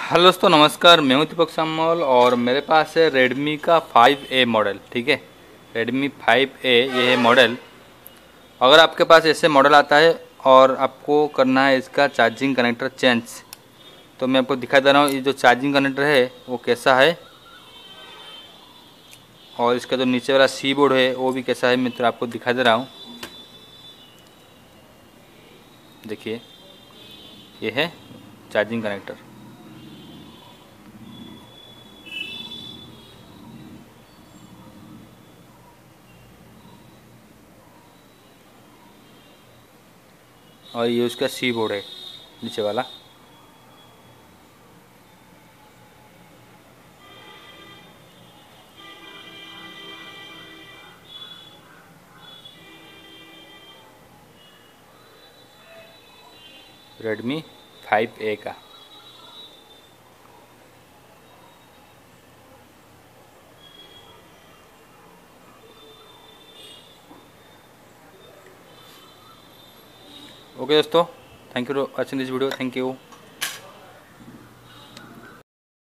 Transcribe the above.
Hello दोस्तों, नमस्कार। मैं हूं दीपक सामोल और मेरे पास है Redmi का 5A मॉडल। ठीक है, Redmi 5A ये है मॉडल। अगर आपके पास ऐसे मॉडल आता है और आपको करना है इसका चार्जिंग कनेक्टर चेंज, तो मैं आपको दिखा दे रहा हूँ ये जो चार्जिंग कनेक्टर है वो कैसा है और इसका जो नीचे वाला सी बोर्ड है वो भी कैसा है। मित्र आपको दिखा दे रहा हूँ, देखिए ये है चार्जिंग कनेक्टर। और ये उसका सी बोर्ड है नीचे वाला। Redmi 5A का। ओके दोस्तों, thank you for watching this video. Thank you.